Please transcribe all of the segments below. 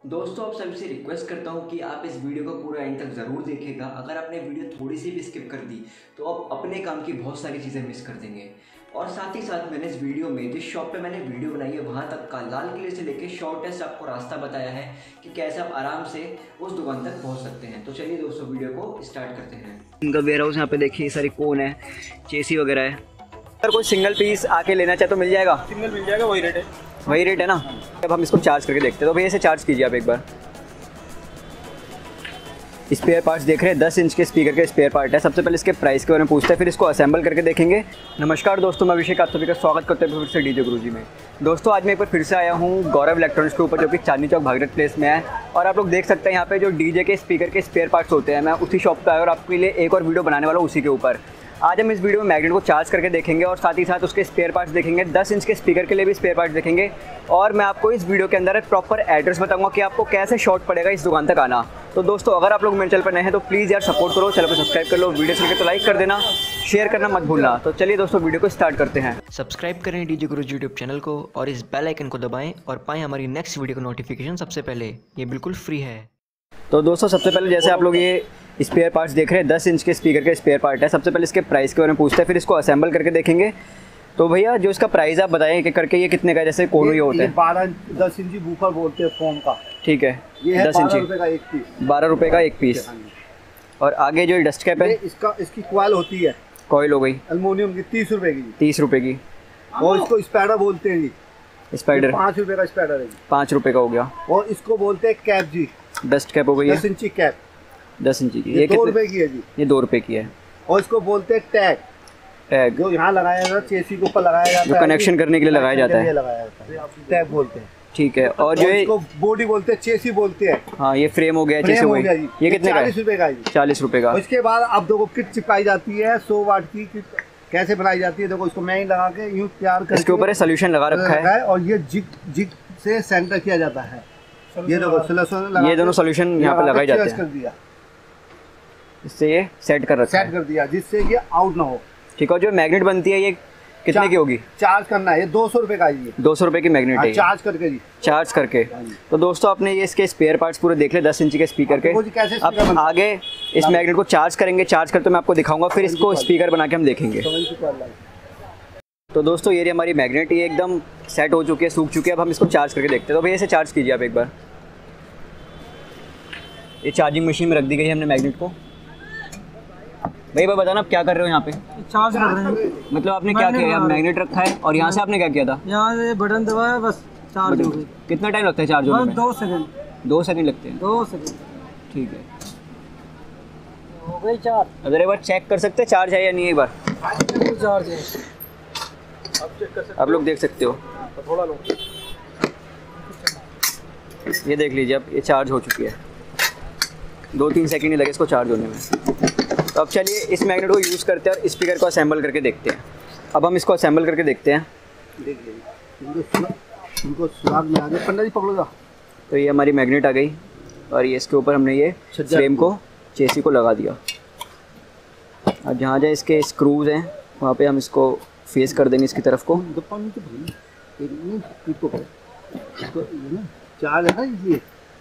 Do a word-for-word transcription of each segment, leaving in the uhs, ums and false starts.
दोस्तों आप सभी से रिक्वेस्ट करता हूं कि आप इस वीडियो को पूरा एंड तक ज़रूर देखिएगा। अगर आपने वीडियो थोड़ी सी भी स्किप कर दी तो आप अपने काम की बहुत सारी चीज़ें मिस कर देंगे। और साथ ही साथ मैंने इस वीडियो में जिस शॉप पे मैंने वीडियो बनाई है वहाँ तक का लाल किले से लेके शॉर्टेस्ट आपको रास्ता बताया है कि कैसे आप आराम से उस दुकान तक पहुँच सकते हैं। तो चलिए दोस्तों वीडियो को स्टार्ट करते हैं। इनका वेयर हाउस यहाँ पे देखिए, सारी कोन है, चेसी वगैरह है। अगर कोई सिंगल पीस आके लेना चाहे तो मिल जाएगा? सिंगल मिल जाएगा, वही रेट है। वही रेट है ना। अब हम इसको चार्ज करके देखते हैं, तो भैया इसे चार्ज कीजिए आप एक बार। स्पेयर पार्ट्स देख रहे हैं, दस इंच के स्पीकर के स्पेयर पार्ट है। सबसे पहले इसके प्राइस के बारे में पूछते हैं, फिर इसको असेंबल करके देखेंगे। नमस्कार दोस्तों, मैं अभिषेक आप सभी का स्वागत करते हैं फिर से डीजे गुरुजी में। दोस्तों आज मैं एक बार फिर से आया हूँ गौरव इलेक्ट्रॉनिक्स के ऊपर, जो कि चांदनी चौक भागीरथ प्लेस में है। और आप लोग देख सकते हैं यहाँ पे जो डीजे के स्पीकर के स्पेयर पार्ट्स होते हैं, मैं उसी शॉप पर आया और आपके लिए एक और वीडियो बनाने वाला हूँ उसी के ऊपर। आज हम इस वीडियो में मैग्नेट को चार्ज करके देखेंगे और साथ ही साथ उसके स्पेयर पार्ट्स देखेंगे। दस इंच के स्पीकर के लिए भी स्पेयर पार्ट्स देखेंगे। और मैं आपको इस वीडियो के अंदर प्रॉपर एड्रेस बताऊंगा कि आपको कैसे शॉर्ट पड़ेगा इस दुकान तक आना। तो दोस्तों अगर आप लोग मेरे चैनल पर नए हैं तो प्लीज़ यार सपोर्ट करो, चैनल को सब्सक्राइब कर लो, वीडियो चल के तो लाइक कर देना, शेयर करना मत भूलना। तो चलिए दोस्तों वीडियो को स्टार्ट करते हैं। सब्सक्राइब करें डीजे गुरुजी यूट्यूब चैनल को और इस बेल आइकन को दबाएं और पाएं हमारी नेक्स्ट वीडियो का नोटिफिकेशन सबसे पहले। ये बिल्कुल फ्री है। तो दोस्तों सबसे पहले जैसे आप लोग ये स्पेयर पार्ट्स देख रहे हैं, दस इंच के स्पीकर के स्पेयर पार्ट है। सबसे पहले इसके प्राइस के बारे में पूछते हैं, फिर इसको असेंबल करके देखेंगे। तो भैया जो इसका प्राइस आप बताएं कि करके ये कितने का, जैसे कोनो ये होता है बारह दस इंची बूफर बोलते हैं फोम का। ठीक है, ये है दस इंची रुपए का एक पीस, बारह रुपये का एक पीस। और आगे जो डस्ट कैप है इसका इसकी कॉइल होती है, कॉइल हो गई एल्युमिनियम की, तीस रुपए की तीस रुपये की। और इसको स्पाइडर बोलते हैं जी, स्पाइडर पाँच रुपए का स्पाइडर है जी, पाँच रुपये का हो गया। और इसको बोलते हैं कैप जी, डस्ट कैप हो गई दस इंची कैप, दस इंची की। ये, ये दो रुपए की है जी, ये दो रुपये की है। और इसको बोलते हैं टैग, टैग जो यहाँ लगाया जाता है, चेसी के ऊपर लगाया जाता है, जो कनेक्शन करने के लिए लगाया जाता है, लगाया जाता है, टैग बोलते हैं। ठीक है। और जो इसको बॉडी बोलते हैं, चेसी बोलते हैं। हाँ ये फ्रेम हो गया, फ्रेम जैसे हो वही गया जी, ये कितने का है? चालीस रुपए का जी, चालीस रुपये का। उसके बाद अब देखो किट चिपकाई जाती है, सौ वाट की किट कैसे बनाई जाती है। देखो इसको मैं ही लगा के यूं तैयार करके इसके ऊपर सोल्यूशन लगा रखा है और ये जिग जिग से सेंटर किया जाता है। ये देखो सोल्यूशन लगा, ये दोनों सोल्यूशन यहाँ पे लगाए जाते कर हैं, दिया, इससे ये सेट कर रखा है, सेट कर दिया जिससे ये आउट ना हो। ठीक है। जो मैग्नेट बनती है ये कितने की होगी? चार्ज करना है, ये दो सौ रुपए का है, ये दो सौ रुपये की मैग्नेट है, चार्ज करके जी, चार्ज करके। तो दोस्तों आपने ये इसके स्पेयर पार्ट्स पूरे देख ले, दस इंच के स्पीकर के। अब आगे इस मैग्नेट को चार्ज करेंगे, चार्ज करते मैं आपको दिखाऊंगा, फिर इसको स्पीकर बना के हम देखेंगे। तो दोस्तों ये हमारी मैग्नेट ये एकदम सेट हो चुकी है, सूख चुकी है। अब हम इसको चार्ज करके देखते हैं। तो भैया इसे चार्ज कीजिए आप एक बार। ये चार्जिंग मशीन में रख दी गई है हमने मैग्नेट को। भाई भाई बताना आप क्या कर रहे हो यहाँ पे? चार्ज कर रहे हैं। मतलब आपने क्या किया? यहाँ मैग्नेट रखा है और यहाँ से आपने क्या किया था? यहाँ से बटन दबाया, बस चार्ज हो गई। कितना टाइम लगता है चार्ज होने में? दो सेकंड दो सेकंड लगते हैं। दो सेकंड ठीक है, हो गई चार्ज। अगर एक बार चेक कर सकते हैं चार्ज है या नहीं? एक बार चार्ज है, अब चेक कर सकते आप लोग देख सकते हो। थोड़ा लो, ये देख लीजिए, अब ये चार्ज हो चुकी है। दो तीन सेकंड ही लगे इसको चार्ज होने में। तो अब चलिए इस मैग्नेट को यूज़ करते हैं और स्पीकर को असेंबल करके देखते हैं। अब हम इसको असेंबल करके देखते हैं। देखिए इनको सुराग में आ गया, पंडा जी पकड़ोगा। तो ये हमारी मैग्नेट आ गई और ये इसके ऊपर हमने ये फ्रेम को, चेसी को लगा दिया। अब जहाँ जहाँ इसके स्क्रूज हैं वहाँ पे हम इसको फेस कर देंगे इसकी तरफ को। चार्ज है ना इसलिए,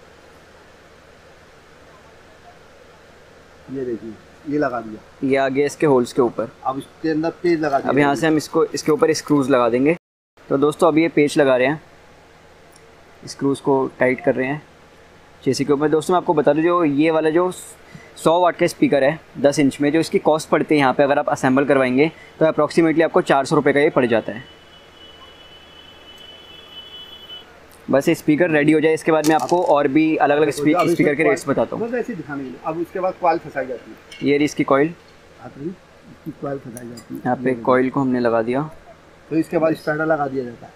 ये देखिए ये लगा दिया, ये आ गया इसके होल्स के ऊपर। अब इसके अंदर पेज लगा दिया। अब यहाँ से हम इसको इसके ऊपर स्क्रूज लगा देंगे। तो दोस्तों अभी ये पेच लगा रहे हैं, स्क्रूज को टाइट कर रहे हैं चेसी के ऊपर। दोस्तों मैं आपको बता दूं, जो ये वाला जो सौ वाट का स्पीकर है दस इंच में, जो इसकी कॉस्ट पड़ती है यहाँ पे अगर आप असेंबल करवाएंगे तो अप्रॉक्सीमेटली आपको चार सौ रुपये का ये पड़ जाता है। बस ये स्पीकर रेडी हो जाए, इसके बाद मैं आपको और भी अलग अलग स्पीकर के रेट्स बताता हूँ। ऐसे दिखाने के लिए अब उसके बाद कॉइल फंसाई जाती है। ये रही इसकी कॉइल, इसकी कॉइल फंसाई जाती है। यहाँ पे कॉइल को हमने लगा दिया। तो इसके बाद स्पाइडर लगा दिया जाता है,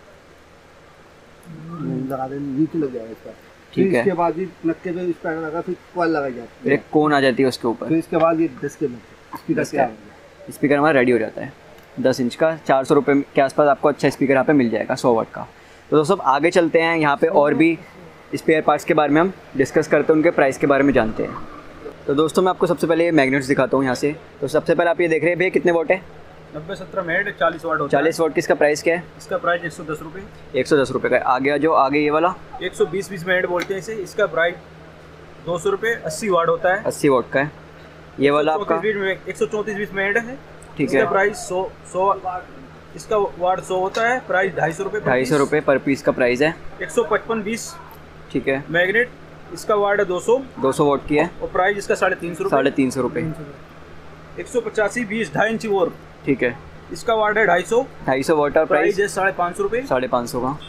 लगा दें नीचे लग जाएगा इसका। ठीक है, इसके बाद ये नक्के पे स्पाइडर लगा, फिर कॉइल लगाई जाती है, फिर एक कोन आ जाती है उसके ऊपर। फिर इसके बाद ये दस के स्पीकर स्पीकर हमारा रेडी हो जाता है दस इंच का। चार सौ रुपये के आसपास आपको अच्छा स्पीकर यहाँ पे मिल जाएगा सौ वाट का। तो दोस्तों आगे चलते हैं, यहाँ पे और भी स्पेयर पार्ट्स के बारे में हम डिस्कस करते हैं, उनके प्राइस के बारे में जानते हैं। तो दोस्तों मैं आपको सबसे पहले ये मैग्नेट्स दिखाता हूँ यहाँ से। तो सबसे पहले आप ये देख रहे हैं भैया कितने वोट है? नब्बे सत्रह मेड चालीस वाट होता चालीस वाट की इसका प्राइस क्या है? इसका प्राइस एक सौ दस रुपये। एक सौ दस रुपये का। आगे जो आगे ये वाला एक सौ बीस बीस मेड बोलते हैं इसे, इसका प्राइस दो सौ रुपये, अस्सी वाट होता है। अस्सी वाट का है। ये वाला आपका एक सौ चौंतीस बीस मेड है। ठीक है। इसका प्राइस सौ सौ इसका वाट सौ होता है, प्राइस ढाई सौ रुपये ढाई सौ रुपये पर पीस का प्राइस है। एक सौ पचपन बीस ठीक है। मैग्नेट, इसका वाट है दो सौ दो सौ वाट की है और प्राइस इसका साढ़े तीन सौ रुपये। साढ़े तीन सौ रुपये। एक सौ पचासी बीस ढाई इंची वोर, ठीक है। इसका वाट है ढाई सौ ढाई सौ वाट और प्राइस प्राइस है साढ़े पाँच सौ रुपये। साढ़े पाँच सौ का।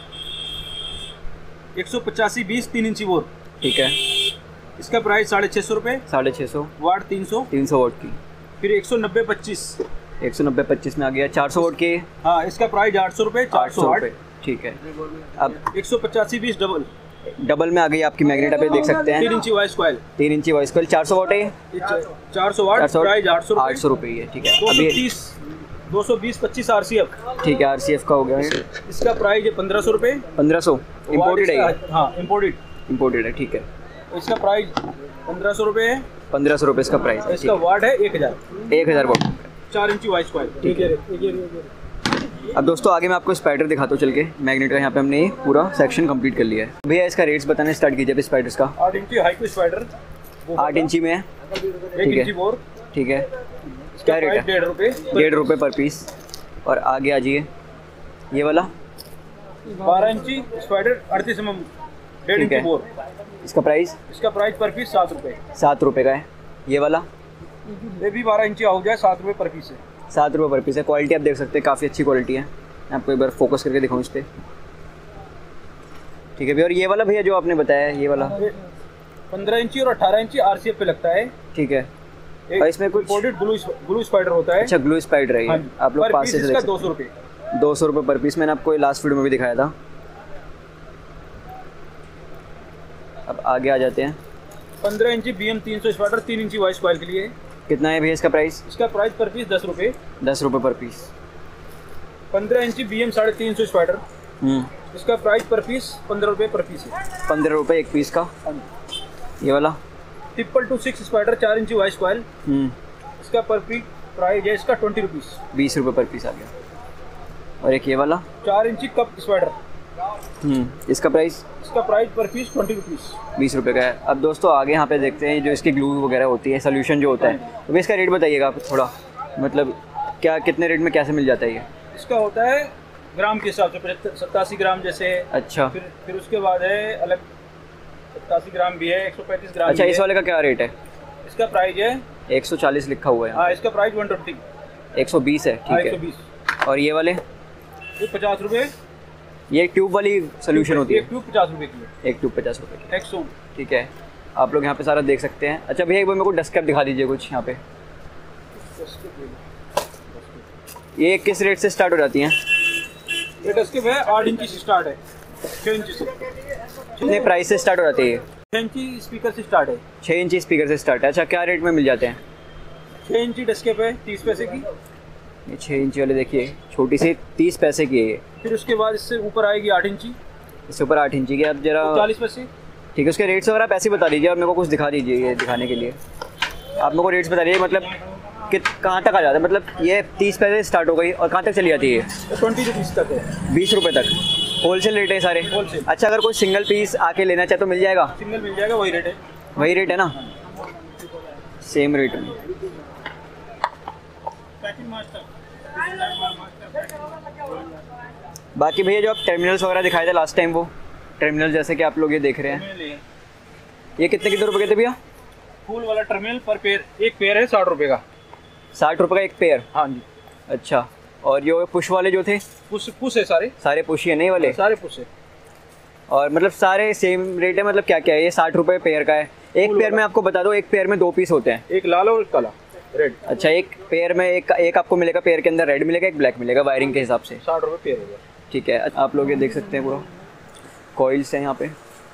एक सौ पचासी बीस तीन इंची वोर, ठीक है। इसका प्राइस साढ़े छः सौ रुपये, साढ़े छः सौ वाट तीन सौ तीन सौ वाट की। फिर एक सौ नब्बे पच्चीस एक सौ नब्बे पच्चीस में आ गया। चार सौ वाट की। हाँ, इसका प्राइस आठ सौ रुपये, चार आठ सौ सौ वाट। रुपये, ठीक है। अब एक सौ पचासी बीस डबल डबल में आ गई आपकी मैग्नेट, आप ये देख सकते तीन हैं इंची वाइस कॉइल, तीन इंची वॉइस कॉइल। चार सौ वाट है ये, चार सौ वाट, प्राइस आठ सौ आठ सौ रुपये है, ठीक है। दो सौ अभी तीस दो सौ बीस पच्चीस आर सी एफ, ठीक है। आर सी एफ का हो गया ये। इसका प्राइस है पंद्रह सौ रुपये। पंद्रह सौ इम्पोर्टेड है ये? हाँ, इम्पोर्टेड इम्पोर्टेड है, ठीक है। इसका प्राइस पंद्रह सौ रुपये है। पंद्रह सौ रुपये इसका प्राइस है। इसका वाट है एक हज़ार एक हज़ार वाट, चार इंची वाइस कॉइल, ठीक है। अब दोस्तों आगे मैं आपको स्पाइडर दिखाता हूँ चल के। मैग्नेट का यहाँ पे हमने ये पूरा सेक्शन कंप्लीट कर लिया है। भैया इसका रेट्स बताने स्टार्ट कीजिए अब स्पाइडर्स का। आठ इंची हाई को स्पाइडर, आठ इंची में है, एक इंची बोर, ठीक है। क्या रेट है? डेढ़ रुपये डेढ़ रुपये पर पीस। और आगे आ जाइए ये वाला बारह इंची स्पाइडर अड़तीस एम एम, डेढ़ ठीक इंची है। बोर, इसका प्राइस इसका प्राइस पर पीस सात रुपये। सात रुपये का है। ये वाला ये भी बारह इंची हो जाए, सात रुपये पर पीस है। सात रुपये पर पीस है। क्वालिटी आप देख सकते हैं, काफ़ी अच्छी क्वालिटी है। मैं आपको एक बार फोकस करके दिखाऊँ इस पर, ठीक है भैया। और ये वाला भैया जो आपने बताया ये वाला पंद्रह इंची और अठारह इंची आर सी एफ पे लगता है, ठीक है। एक और इसमें कुछ इम्पोर्टेड ग्लू ग्लू स्पाइडर होता है। अच्छा, ग्लू स्पाइडर है ये। हाँ जी। आप लोग पर पास पीस से देख इसका सकते दो सौ रुपये हैं। दो सौ रुपये पर पीस। मैंने आपको लास्ट वीडियो में भी दिखाया था। अब आगे आ जाते हैं। पंद्रह इंची बी एम तीन सौ स्पाइडर, तीन इंची वाइस कॉइल के लिए। कितना है भैया इसका प्राइस? इसका प्राइस पर पीस दस रुपये। दस रुपये पर पीस। पंद्रह इंची बी एम साढ़े तीन सौ स्पाइडर, हम्म इसका प्राइस पर पीस पंद्रह रुपये पर पीस है। पंद्रह रुपये एक पीस का। ये वाला ट्रिपल टू सिक्स स्पाइडर, चार इंची वाइस कॉइल, हम्म इसका पर पीस प्राइस है इसका ट्वेंटी रुपीज़, बीस रुपये पर पीस आ गया। और एक ये वाला चार इंची कप स्पाइडर, हम्म इसका प्राइस इसका प्राइस पर पीस ट्वेंटी रुपीज़, बीस रुपये का है। अब दोस्तों आगे यहाँ पे देखते हैं जो इसकी ग्लू वगैरह होती है, सोल्यूशन जो होता है, तो इसका रेट बताइएगा आप थोड़ा, मतलब क्या कितने रेट में कैसे मिल जाता है ये? इसका होता है ग्राम के हिसाब से, सत्तासी ग्राम जैसे। अच्छा, फिर फिर उसके बाद है अलग सत्तासी ग्राम भी है, एक सौ पैंतीस ग्राम। अच्छा, इस वाले का क्या रेट है? इसका प्राइस है एक सौ चालीस लिखा हुआ है। हाँ, इसका प्राइस वन ट्वेंटी, एक सौ बीस है, ठीक एक सौ बीस। है। और ये वाले ये पचास रुपये, ये ट्यूब वाली सोल्यूशन होती है, एक ट्यूब पचास रुपये की, एक ट्यूब पचास रुपये की, एक सौ, ठीक है। आप लोग यहाँ पे सारा देख सकते हैं। अच्छा भैया एक बार मेरे को डस्ट कैप दिखा दीजिए कुछ यहाँ पे। ये किस रेट से स्टार्ट हो जाती हैं? ये डस्केप है आठ इंची से स्टार्ट है, छः इंची से, कितने प्राइस से स्टार्ट हो जाती है? छः इंची स्पीकर से स्टार्ट है, छः इंची स्पीकर से स्टार्ट है। अच्छा, क्या रेट में मिल जाते हैं? छः इंची डस्केप है तीस पैसे की, ये छः इंची वाले देखिए छोटी सी तीस पैसे की है ये। फिर उसके बाद इससे ऊपर आएगी आठ इंची, इससे ऊपर आठ इंची की। आप जरा चालीस पैसे, ठीक है, उसके रेट्स वगैरह आप ऐसे ही बता दीजिए और मेरे को कुछ दिखा दीजिए ये दिखाने के लिए। आप मेरे को रेट्स बता दीजिए, मतलब कि कहाँ तक आ जाता है, मतलब ये तीस पैसे स्टार्ट हो गई और कहाँ तक चली जाती है? ट्वेंटी रुपीज़ तक है, बीस रुपये तक होलसेल रेट है सारे। होलसेल। अच्छा, अगर कोई सिंगल पीस आके लेना चाहे तो मिल जाएगा? सिंगल मिल जाएगा, वही रेट है, वही रेट है ना, सेम रेट में। बाकी भैया जो आप टर्मिनल्स वगैरह दिखाए थे लास्ट टाइम, वो टर्मिनल जैसे कि आप लोग ये देख रहे हैं, ये कितने कितने रुपए के थे भैया? फूल वाला टर्मिनल पर पेयर, एक पेयर है साठ रुपये का। साठ रुपये का एक पेयर? हाँ जी। अच्छा, और जो पुश वाले जो थे? पुश पुश है सारे, सारे पुश ही है नहीं वाले? सारे पुश है। और मतलब सारे सेम रेट है, मतलब क्या क्या है? ये साठ रुपये पेयर का है। एक पेयर में आपको बता दो, एक पेयर में दो पीस होते हैं, एक लाल और एक काला, रेड। अच्छा, एक पेयर में एक एक आपको मिलेगा, पेयर के अंदर रेड मिलेगा, एक ब्लैक मिलेगा वायरिंग के हिसाब से। साठ रुपये पेयर होगा, ठीक है। आप लोग ये देख सकते हैं पूरा कॉइल्स हैं यहाँ पे,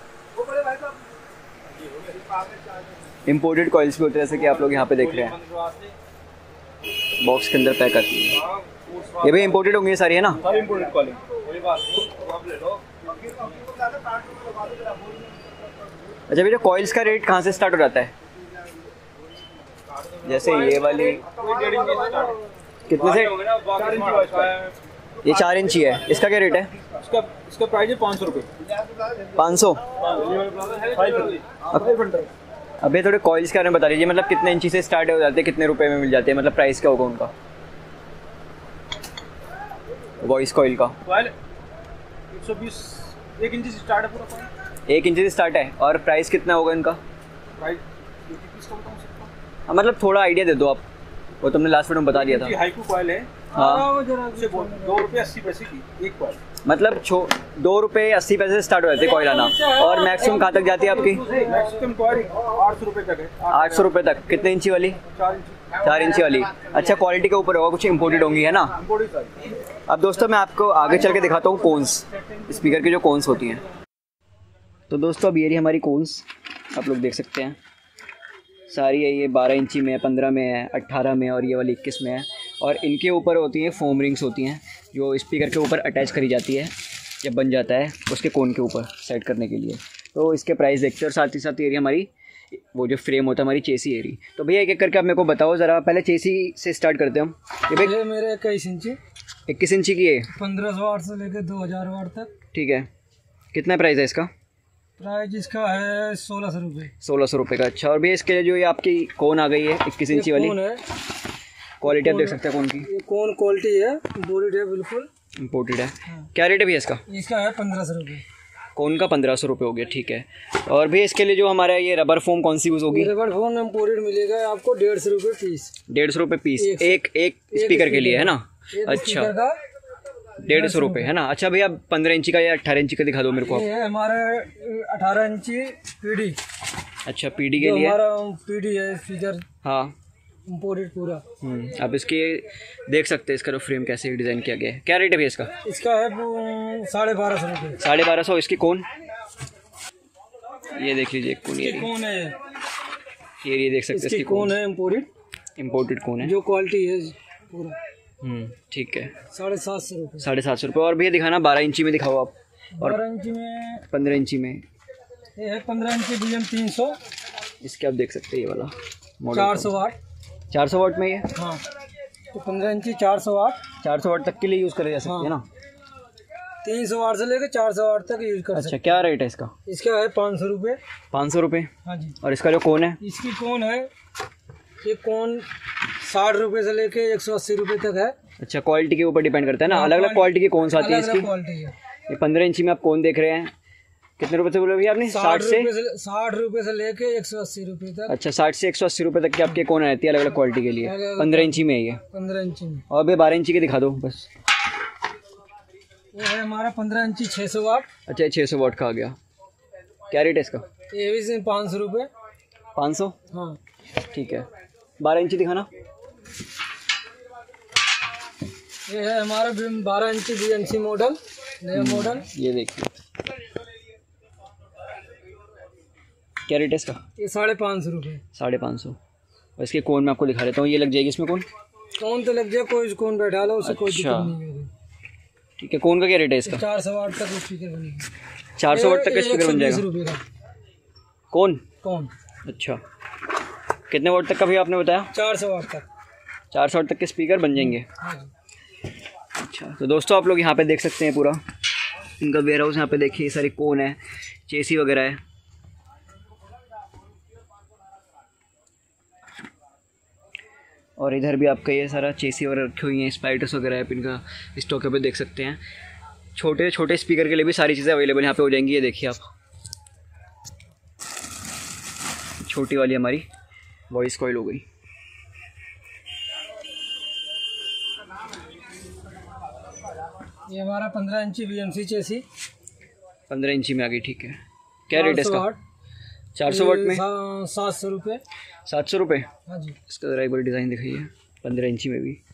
इम्पोर्टेड कॉइल्स भी होते हैं जैसे कि आप लोग यहाँ पे देख रहे हैं, बॉक्स के अंदर पैक आती है। ये भी इम्पोर्टेड होंगी सारी, है ना? सारी इम्पोर्टेड कॉलिंग। अच्छा भैया, कॉइल्स का रेट कहाँ से स्टार्ट हो जाता है? जैसे ये वाली कितने से? चार इंची वाइज का है। ये चार इंची है, इसका क्या रेट है? इसका इसका प्राइस है पाँच सौ रुपये। पाँच सौ। फाइव अभी थोड़े कॉइल्स के बारे में बता दीजिए, मतलब कितने इंची से स्टार्ट हो जाते हैं, कितने रुपए में मिल जाते हैं, मतलब प्राइस क्या होगा उनका? वॉइस कॉइल का कॉइल एक सौ बीस, एक इंची से स्टार्ट है पूरा कॉइल। एक इंची से स्टार्ट है, और प्राइस कितना होगा इनका? प्राइस बीस का बताऊं सकता हूं। हाँ, मतलब थोड़ा आइडिया दे दो आप, वो तुमने लास्ट वीडियो में बता दिया था। हाईकू कॉइल है। हाँ, उससे दो रुपये अस्सी पैसे की एक कॉइल। मतलब छो दो रुपये अस्सी पैसे से स्टार्ट हो जाते हैं कॉइल आना, और मैक्सिमम कहाँ तक जाती है आपकी? मैक्सिमम कॉइल आठ सौ रुपये तक है। आठ सौ रुपये तक। कितने इंची वाली? चार इंची। चार इंची वाली। अच्छा, क्वालिटी के ऊपर होगा, कुछ इंपोर्टेड होंगी है ना? अब दोस्तों मैं आपको आगे चल के दिखाता हूँ कोन्स, स्पीकर की जो कोन्स होती हैं। तो दोस्तों अब ये रही हमारी कोन्स, आप लोग देख सकते हैं सारी है। ये बारह इंची में है, पंद्रह में है, अट्ठारह में, और ये वाली इक्कीस में है। और इनके ऊपर होती हैं फोम रिंग्स होती हैं, जो स्पीकर के ऊपर अटैच करी जाती है जब बन जाता है उसके कोन के ऊपर सेट करने के लिए। तो इसके प्राइस देखते हैं, और साथ ही साथ ये रही हमारी वो जो फ्रेम होता है हमारी चेसी एरी। तो भैया एक एक करके आप मेरे को बताओ ज़रा, पहले चेसी से स्टार्ट करते हैं हम। ये भाई ये मेरे इक्कीस इंची इक्कीस इंची की है, पंद्रह सौ वाट से लेकर दो हज़ार वाट तक। ठीक है। कितना प्राइस है इसका? प्राइस इसका है सोलह सौ रुपये। सोलह सौ रुपये का। अच्छा, और भैया इसके जो ये आपकी कोन आ गई है इक्कीस इंची वाली, कौन है, क्वालिटी आप देख सकते हैं कोन की, ये कौन क्वालिटी है, बोरिड है बिल्कुल, इम्पोर्टेड है। क्या रेट है भैया इसका? इसका है पंद्रह सौ रुपये। कोन का पंद्रह सौ रुपये हो गया, ठीक है। और भैया इसके लिए जो हमारा ये रबर फोम कौन सी यूज़ होगी? रबर फोम इम्पोर्टेड मिलेगा आपको डेढ़ सौ रुपये पीस। डेढ़ सौ रुपये पीस, एक- एक एक स्पीकर के लिए है ना? एक अच्छा, स्पीकर का डेढ़ सौ रुपये है ना? अच्छा भैया पंद्रह इंची का या अट्ठारह इंची का दिखा दो मेरे को ये आप। है हमारे अठारह इंची पीडी, अच्छा, पीडी के जो लिए। हमारा पीडी है स्पीकर हाँ, इम्पोर्टेड पूरा। हम्म, आप इसके देख सकते हैं इसका जो फ्रेम कैसे डिज़ाइन किया गया है। क्या रेट है भैया इसका? इसका है वो साढ़े बारह सौ रुपये। साढ़े बारह सौ। इसकी कौन, ये देख लीजिए कौन, ये इसकी कौन है, ये ये देख सकते हैं इसकी इसकी कौन कौन, है इम्पोर्टेड, इम्पोर्टेड कौन है, जो क्वालिटी है पूरा हम्म, ठीक है। साढ़े सात सौ रुपये। साढ़े सात सौ रुपये। और भैया दिखाना बारह इंची में दिखाओ आप, और बारह इंची में पंद्रह इंची में। ये है पंद्रह इंची बी एम तीन सौ, इसके आप देख सकते हैं ये वाला मॉडल चार सौ वाट। चार सौ वाट में ये, हाँ, तो पंद्रह इंची चार सौ वाट, चार सौ वाट तक के लिए यूज़ करे जा सकते हैं ना? तीन सौ वाट से लेकर चार सौ वाट तक यूज कर अच्छा, सकते क्या रेट है इसका? हैं। इसका है पाँच सौ रुपये। पाँच सौ रुपये। हाँ जी। और इसका जो कोन है? इसकी कौन है, ये कौन साठ रुपये से लेके एक सौ अस्सी रुपये तक है। अच्छा, क्वालिटी के ऊपर डिपेंड करता है ना, अलग अलग क्वालिटी की कौन सा आती है इसकी? क्वालिटी है। ये पंद्रह इंची में आप कौन देख रहे हैं, कितने रुपए से बोले भैया आपने? साठ से साठ रुपये से लेके एक सौ अस्सी रुपये तक। अच्छा, साठ से एक सौ अस्सी रुपये तक की आपके कौन रहती है अलग अलग क्वालिटी के लिए। पंद्रह इंची में है ये। पंद्रह इंची में। और भैया बारह इंची के दिखा दो बस। ये है हमारा पंद्रह इंची छः सौ वाट। अच्छा, छः सौ वाट का आ गया। क्या रेट है इसका? ये भी पाँच सौ रुपये। पाँच सौ, हाँ, ठीक है। बारह इंची दिखाना। ये है हमारा बारह इंची बी एम सी मॉडल, नया मॉडल। ये देखिए, क्या रेट है इसका? ये साढ़े पाँच सौ रुपये। साढ़े पाँच सौ। और इसके कोन में आपको दिखा देता हूँ, ये लग जाएगी इसमें कौन? कौन तो लग जाए, कोई कौन बैठा लो उसे, कोई अच्छा। दिक्कत नहीं है। ठीक है, कौन का क्या रेट है इसका? चार सौ वाट तक स्पीकर बनेगा। चार सौ वाट तक का स्पीकर बन जाएगा। रुपये का कौन? कौन? अच्छा, कितने वाट तक का भी आपने बताया? चार सौ वाट तक। चार सौ वाट तक के स्पीकर बन जाएंगे। हाँ जी। अच्छा, तो दोस्तों आप लोग यहाँ पे देख सकते हैं पूरा इनका वेयर हाउस। यहाँ पे देखिए सारी कोन है, चेसी वगैरह है। और इधर भी आपका ये सारा चेसी वगैरह रखी हुई हैं, स्पाइटर्स वगैरह है, इनका स्टॉक पे देख सकते हैं। छोटे छोटे स्पीकर के लिए भी सारी चीज़ें अवेलेबल यहाँ पे हो जाएंगी। ये देखिए आप, छोटी वाली हमारी वॉइस कॉइल हो गई। ये हमारा पंद्रह इंची बी एम सी चेसी, पंद्रह इंची में आ गई, ठीक है। क्या रेट है इसका? चार सौ वाट में सात सौ रुपये। सात सौ रुपये। हाँ जी। इसका ज़रा एक बार डिज़ाइन दिखाइए, पंद्रह इंची में भी,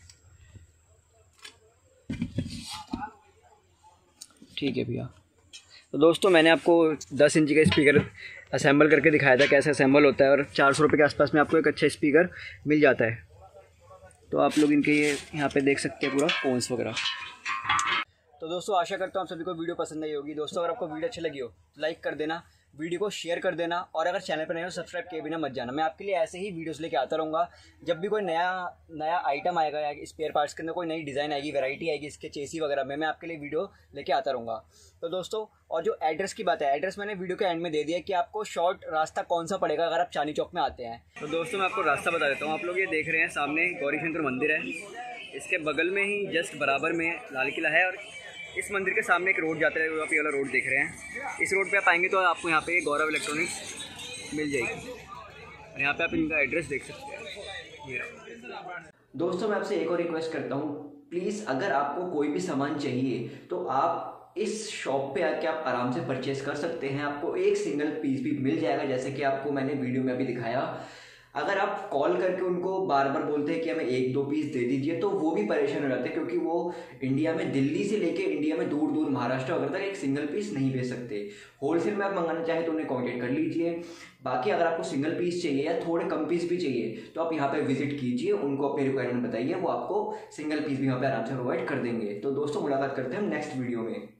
ठीक है भैया। तो दोस्तों मैंने आपको दस इंची का स्पीकर असेंबल करके दिखाया था कैसे असेंबल होता है, और चार सौ रुपये के आसपास में आपको एक अच्छा स्पीकर मिल जाता है। तो आप लोग इनके ये यहाँ पे देख सकते हैं पूरा कोन्स वगैरह। तो दोस्तों आशा करता हूँ आप सभी को वीडियो पसंद आई होगी। दोस्तों अगर आपको वीडियो अच्छी लगी हो तो लाइक कर देना, वीडियो को शेयर कर देना, और अगर चैनल पर नए हो सब्सक्राइब किए बिना मत जाना। मैं आपके लिए ऐसे ही वीडियोस लेके आता रहूँगा। जब भी कोई नया नया आइटम आएगा या स्पेयर पार्ट्स के अंदर कोई नई डिज़ाइन आएगी, वैरायटी आएगी इसके चेसी वगैरह में, मैं आपके लिए वीडियो लेके आता रहूँगा। तो दोस्तों, और जो एड्रेस की बात है, एड्रेस मैंने वीडियो के एंड में दे दिया कि आपको शॉर्ट रास्ता कौन सा पड़ेगा अगर आप चांदनी चौक में आते हैं। तो दोस्तों मैं आपको रास्ता बता देता हूँ। आप लोग ये देख रहे हैं सामने गौरी शंकर मंदिर है, इसके बगल में ही जस्ट बराबर में लाल किला है, और इस मंदिर के सामने एक रोड जाता है, आप ये वाला रोड देख रहे हैं। इस रोड पे आप आएंगे तो आपको यहाँ पे गौरव इलेक्ट्रॉनिक्स मिल जाएगी, और यहाँ पे आप इनका एड्रेस देख सकते हैं। ये दोस्तों मैं आपसे एक और रिक्वेस्ट करता हूँ, प्लीज़ अगर आपको कोई भी सामान चाहिए तो आप इस शॉप पे आके आप आराम से परचेस कर सकते हैं। आपको एक सिंगल पीस भी मिल जाएगा, जैसे कि आपको मैंने वीडियो में अभी दिखाया। अगर आप कॉल करके उनको बार बार बोलते हैं कि हमें एक दो पीस दे दीजिए, तो वो भी परेशान हो जाते हैं, क्योंकि वो इंडिया में, दिल्ली से लेके इंडिया में दूर दूर महाराष्ट्र वगैरह तक एक सिंगल पीस नहीं भेज सकते। होलसेल में आप मंगाना चाहें तो उन्हें कॉन्टेक्ट कर लीजिए। बाकी अगर आपको सिंगल पीस चाहिए या थोड़े कम पीस भी चाहिए तो आप यहाँ पे विजिट कीजिए, उनको अपनी रिक्वायरमेंट बताइए, वो आपको सिंगल पीस भी यहाँ पे आराम से प्रोवाइड कर देंगे। तो दोस्तों मुलाकात करते हैं हम नेक्स्ट वीडियो में।